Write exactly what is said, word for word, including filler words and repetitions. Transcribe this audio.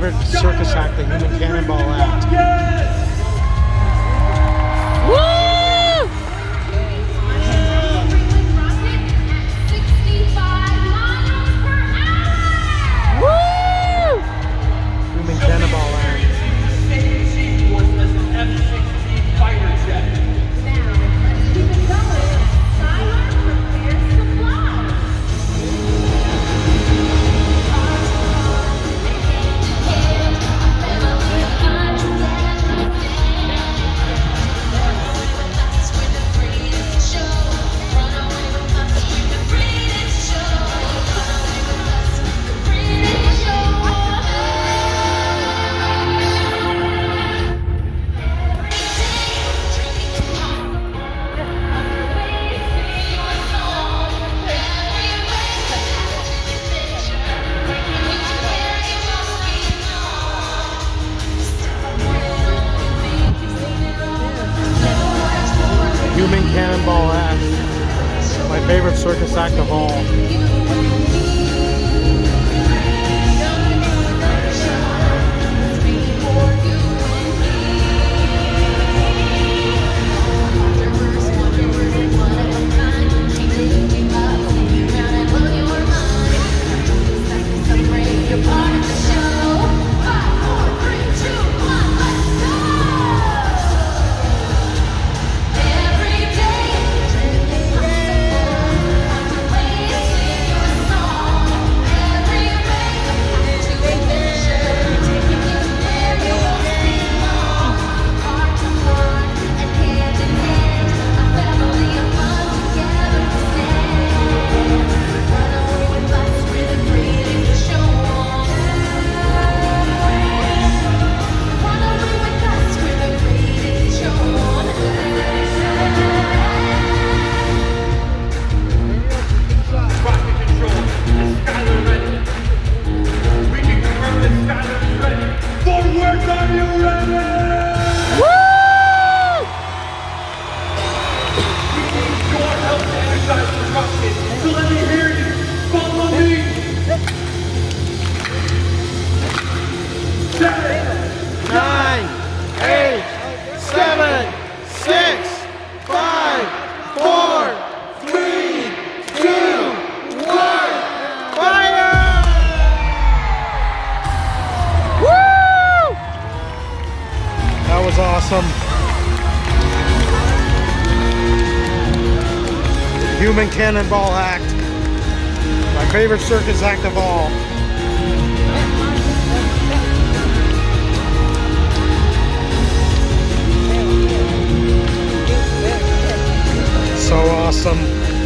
favorite circus act, the Human Cannonball Act. Woo! Woo! Human Cannonball Act. Human Cannonball Act, my favorite circus act of all. Nine, eight, seven, six, five, four, three, two, one, fire! Woo! That was awesome. Human Cannonball Act, my favorite circus act of all. So awesome.